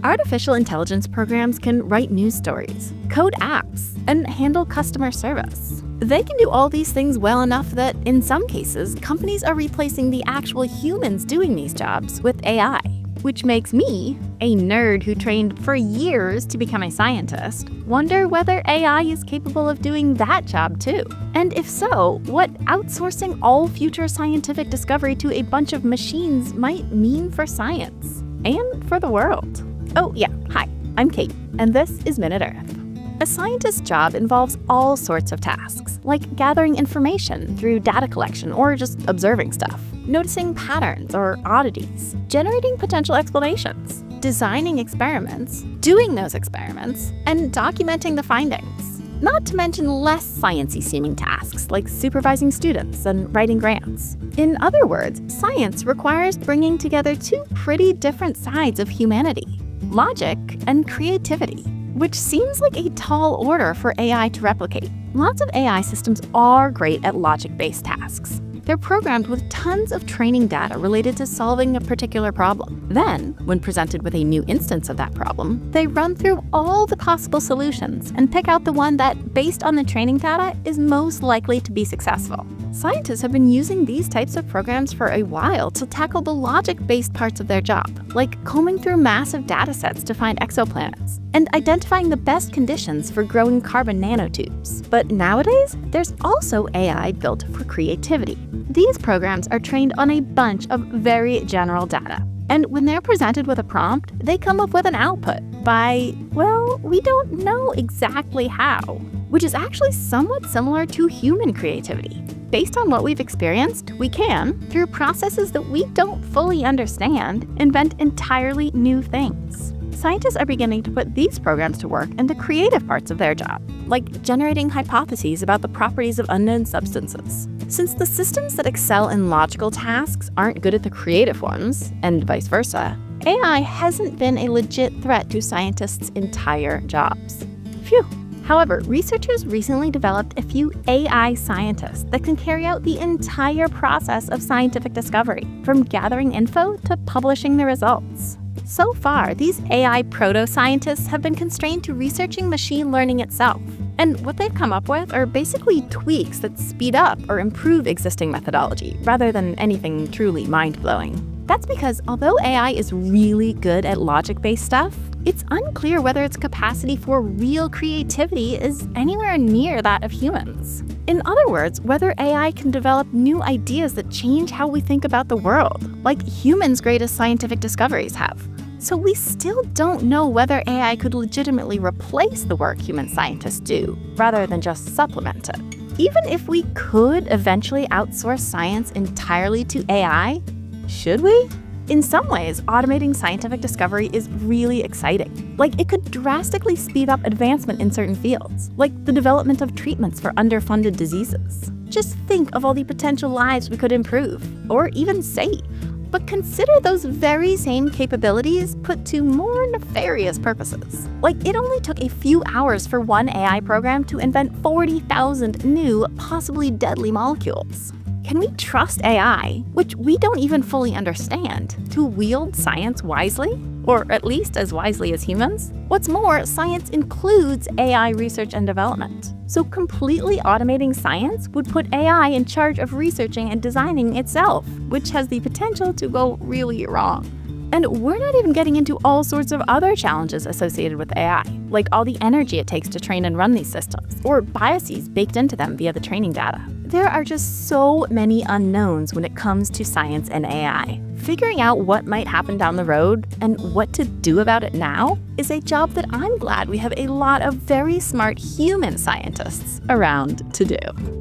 Artificial intelligence programs can write news stories, code apps, and handle customer service. They can do all these things well enough that, in some cases, companies are replacing the actual humans doing these jobs with AI. Which makes me, a nerd who trained for years to become a scientist, wonder whether AI is capable of doing that job too. And if so, what outsourcing all future scientific discovery to a bunch of machines might mean for science and for the world. Oh yeah, hi, I'm Kate, and this is MinuteEarth. A scientist's job involves all sorts of tasks, like gathering information through data collection or just observing stuff, noticing patterns or oddities, generating potential explanations, designing experiments, doing those experiments, and documenting the findings. Not to mention less sciencey seeming tasks like supervising students and writing grants. In other words, science requires bringing together two pretty different sides of humanity: logic and creativity, which seems like a tall order for AI to replicate. Lots of AI systems are great at logic-based tasks. They're programmed with tons of training data related to solving a particular problem. Then, when presented with a new instance of that problem, they run through all the possible solutions and pick out the one that, based on the training data, is most likely to be successful. Scientists have been using these types of programs for a while to tackle the logic-based parts of their job, like combing through massive datasets to find exoplanets, and identifying the best conditions for growing carbon nanotubes. But nowadays, there's also AI built for creativity. These programs are trained on a bunch of very general data. And when they're presented with a prompt, they come up with an output by, well, we don't know exactly how, which is actually somewhat similar to human creativity. Based on what we've experienced, we can, through processes that we don't fully understand, invent entirely new things. Scientists are beginning to put these programs to work in the creative parts of their job, like generating hypotheses about the properties of unknown substances. Since the systems that excel in logical tasks aren't good at the creative ones, and vice versa, AI hasn't been a legit threat to scientists' entire jobs. Phew! However, researchers recently developed a few AI scientists that can carry out the entire process of scientific discovery, from gathering info to publishing the results. So far, these AI proto-scientists have been constrained to researching machine learning itself. And what they've come up with are basically tweaks that speed up or improve existing methodology, rather than anything truly mind-blowing. That's because although AI is really good at logic-based stuff, it's unclear whether its capacity for real creativity is anywhere near that of humans. In other words, whether AI can develop new ideas that change how we think about the world, like humans' greatest scientific discoveries have. So we still don't know whether AI could legitimately replace the work human scientists do, rather than just supplement it. Even if we could eventually outsource science entirely to AI, should we? In some ways, automating scientific discovery is really exciting. Like, it could drastically speed up advancement in certain fields, like the development of treatments for underfunded diseases. Just think of all the potential lives we could improve, or even save. But consider those very same capabilities put to more nefarious purposes. Like, it only took a few hours for one AI program to invent 40,000 new, possibly deadly molecules. Can we trust AI, which we don't even fully understand, to wield science wisely? Or at least as wisely as humans? What's more, science includes AI research and development. So completely automating science would put AI in charge of researching and designing itself, which has the potential to go really wrong. And we're not even getting into all sorts of other challenges associated with AI, like all the energy it takes to train and run these systems, or biases baked into them via the training data. There are just so many unknowns when it comes to science and AI. Figuring out what might happen down the road and what to do about it now is a job that I'm glad we have a lot of very smart human scientists around to do.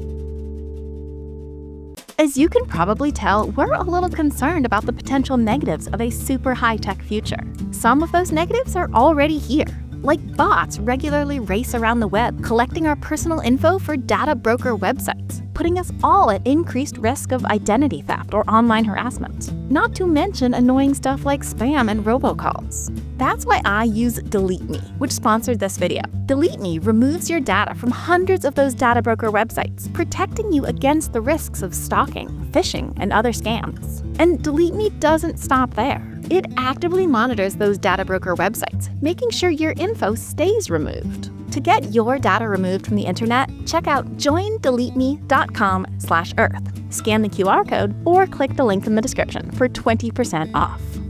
As you can probably tell, we're a little concerned about the potential negatives of a super high-tech future. Some of those negatives are already here. Like bots regularly race around the web, collecting our personal info for data broker websites, putting us all at increased risk of identity theft or online harassment. Not to mention annoying stuff like spam and robocalls. That's why I use Delete Me, which sponsored this video. Delete Me removes your data from hundreds of those data broker websites, protecting you against the risks of stalking, phishing, and other scams. And Delete Me doesn't stop there. It actively monitors those data broker websites, making sure your info stays removed. To get your data removed from the internet, check out joindeleteme.com/earth. Scan the QR code or click the link in the description for 20% off.